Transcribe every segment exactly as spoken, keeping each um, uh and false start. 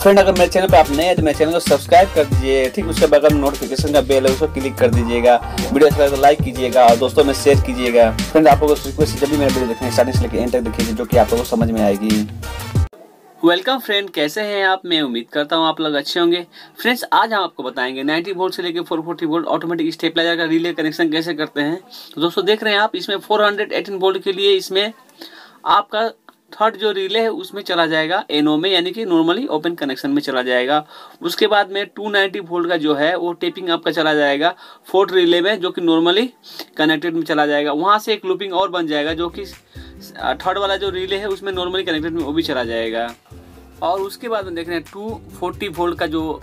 Friend अगर मेरे channel पे आप नए हैं तो मेरे चैनल को सब्सक्राइब कर दीजिए। ठीक उसके बगल में नोटिफिकेशन का बेल है उसको क्लिक कर दीजिएगा। वीडियो अच्छा लगे तो लाइक कीजिएगा और दोस्तों में शेयर कीजिएगा। फ्रेंड आप लोगों को रिक्वेस्ट जब भी मेरा वीडियो देखें स्टार्टिंग से लेकर एंड तक देखिए जो कि आप लोगों को समझ में आएगी। वेलकम फ्रेंड, कैसे हैं आप? मैं उम्मीद करता हूं आप लोग अच्छे होंगे। फ्रेंड्स आज हम आपको बताएंगे नब्बे वोल्ट से लेकर चार सौ चालीस वोल्ट ऑटोमेटिक स्टेबलाइजर का रिले कनेक्शन कैसे करते हैं। तो दोस्तों देख रहे हैं आप, इसमें चार सौ अठारह वोल्ट के लिए इसमें आपका थर्ड जो रिले है उसमें चला जाएगा एनओ में, यानी कि नॉर्मली ओपन कनेक्शन में चला जाएगा। उसके बाद में दो सौ नब्बे वोल्ट का जो है वो टेपिंग आपका चला जाएगा फोर्थ रिले में, जो कि नॉर्मली कनेक्टेड में चला जाएगा। वहाँ से एक लूपिंग और बन जाएगा जो कि थर्ड वाला जो रिले है उसमें नॉर्मली कनेक्टेड में वो भी चला जाएगा। और उसके बाद में देख रहे हैं दो सौ चालीस वोल्ट का जो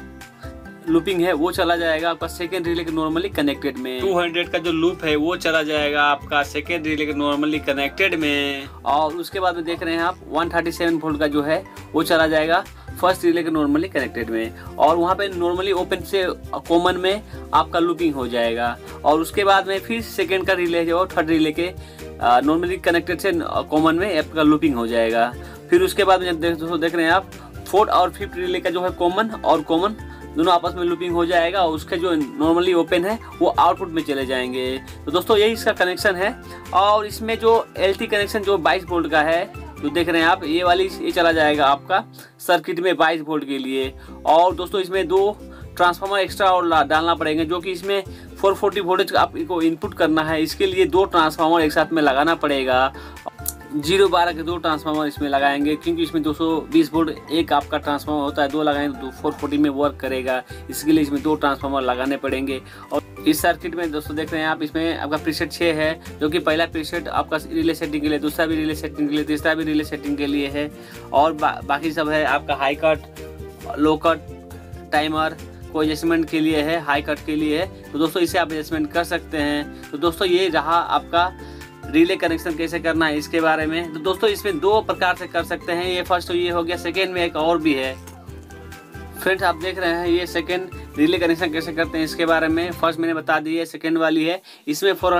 लूपिंग है वो चला जाएगा आपका सेकेंड रिले के नॉर्मली कनेक्टेड में। दो सौ का जो लूप है वो चला जाएगा आपका सेकेंड रिले के नॉर्मली कनेक्टेड में। और उसके बाद में देख रहे हैं आप एक सौ सैंतीस वोल्ट का जो है वो चला जाएगा फर्स्ट रिले के नॉर्मली कनेक्टेड में। और वहाँ पे नॉर्मली ओपन से कॉमन में आपका लूपिंग हो जाएगा। और उसके बाद में फिर सेकेंड का रिले जो थर्ड रिले के नॉर्मली कनेक्टेड से कॉमन में आपका लूपिंग हो जाएगा। फिर उसके बाद में दोस्तों देख रहे हैं आप फोर्थ और फिफ्थ रिले का जो है कॉमन और कॉमन दोनों आपस में लूपिंग हो जाएगा और उसके जो नॉर्मली ओपन है वो आउटपुट में चले जाएंगे। तो दोस्तों यही इसका कनेक्शन है। और इसमें जो एलटी कनेक्शन जो बाईस वोल्ट का है जो देख रहे हैं आप, ये वाली ये चला जाएगा आपका सर्किट में बाईस वोल्ट के लिए। और दोस्तों इसमें दो ट्रांसफार्मर एक्स्ट्रा और डालना पड़ेंगे, जो कि इसमें चार सौ चालीस वोल्टेज आपको इनपुट करना है। इसके लिए दो ट्रांसफार्मर एक साथ में लगाना पड़ेगा। जीरो बारह के दो ट्रांसफार्मर इसमें लगाएंगे, क्योंकि इसमें दो सौ बीस वोल्ट एक आपका ट्रांसफार्मर होता है, दो लगाएंगे तो चार सौ चालीस में वर्क करेगा। इसके लिए इसमें दो ट्रांसफार्मर लगाने पड़ेंगे। और इस सर्किट में दोस्तों देख रहे हैं आप, इसमें आपका प्रीसेट छः है, जो कि पहला प्रीसेट आपका रिले सेटिंग के लिए, दूसरा भी रिले सेटिंग के लिए, तीसरा भी रिले सेटिंग के लिए है। और बा, बाकी सब है आपका high cut, low cut, timer को एडजस्टमेंट के लिए है, हाई कट के लिए है। तो दोस्तों इसे आप एडजस्टमेंट कर सकते हैं। तो दोस्तों ये रहा आपका रिले कनेक्शन कैसे करना है इसके बारे में। तो दोस्तों इसमें दो प्रकार से कर सकते हैं। ये फर्स्ट तो ये हो गया, सेकेंड में एक और भी है। फ्रेंड्स आप देख रहे हैं ये सेकेंड रिले कनेक्शन कैसे करते हैं इसके बारे में। फर्स्ट मैंने बता दी है, सेकेंड वाली है। इसमें चार सौ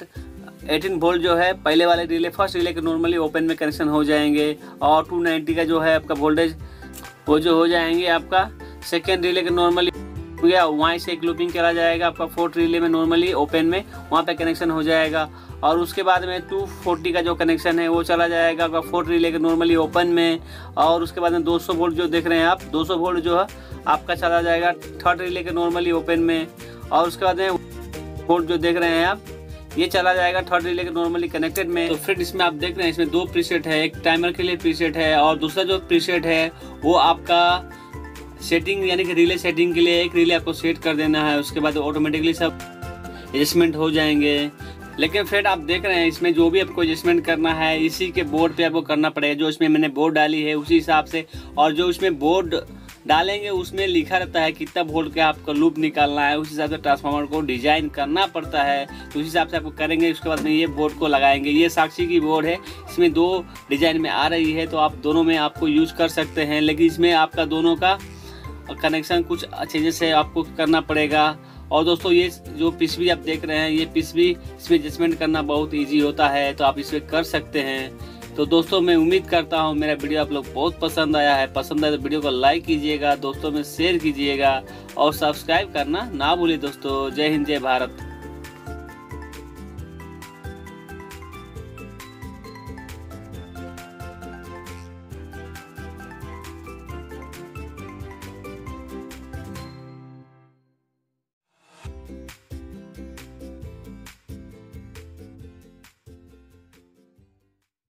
अठारह वोल्ट जो है पहले वाले रिले फर्स्ट रिले के नॉर्मली ओपन में कनेक्शन हो जाएंगे। और दो सौ नब्बे का जो है आपका वोल्टेज वो जो हो जाएंगे आपका सेकेंड रिले के नॉर्मली हो गया। वहाँ से एक लूपिंग करा जाएगा आपका फोर्थ रिले में नॉर्मली ओपन में, वहाँ पे कनेक्शन हो जाएगा। और उसके बाद में दो सौ चालीस का जो कनेक्शन है वो चला जाएगा आपका फोर्थ रिले के नॉर्मली ओपन में। और उसके बाद में दो सौ वोल्ट जो देख रहे हैं आप, दो सौ वोल्ट जो है आपका चला जाएगा थर्ड रिले के नॉर्मली ओपन में। और उसके बाद में वोल्ट जो देख रहे हैं आप, ये चला जाएगा थर्ड रिले के नॉर्मली कनेक्टेड में। तो फ्रेंड इसमें आप देख रहे हैं इसमें दो प्रीसेट है, एक टाइमर के लिए प्रीसेट है और दूसरा जो प्रीसेट है वो आपका सेटिंग यानी कि रिले सेटिंग के लिए एक रिले आपको सेट कर देना है। उसके बाद ऑटोमेटिकली सब एडजस्टमेंट हो जाएंगे। लेकिन फ्रेंड आप देख रहे हैं इसमें जो भी आपको एडजस्टमेंट करना है इसी के बोर्ड पे आपको करना पड़ेगा। जो इसमें मैंने बोर्ड डाली है उसी हिसाब से, और जो इसमें बोर्ड डालेंगे उसमें लिखा रहता है कितना वोल्ट का आपको लूप निकालना है, उस हिसाब से ट्रांसफार्मर को डिजाइन करना पड़ता है। तो उस हिसाब से आपको करेंगे। उसके बाद में ये बोर्ड को लगाएंगे। ये साक्षी की बोर्ड है, इसमें दो डिजाइन में आ रही है, तो आप दोनों में आपको यूज कर सकते हैं। लेकिन इसमें आपका दोनों का कनेक्शन कुछ अच्छे से आपको करना पड़ेगा। और दोस्तों ये जो पीसीबी आप देख रहे हैं, ये पीसीबी इसमें एडजस्टमेंट करना बहुत इजी होता है, तो आप इसमें कर सकते हैं। तो दोस्तों मैं उम्मीद करता हूँ मेरा वीडियो आप लोग बहुत पसंद आया है। पसंद आया तो वीडियो को लाइक कीजिएगा, दोस्तों में शेयर कीजिएगा और सब्सक्राइब करना ना भूलिए दोस्तों। जय हिंद, जय भारत।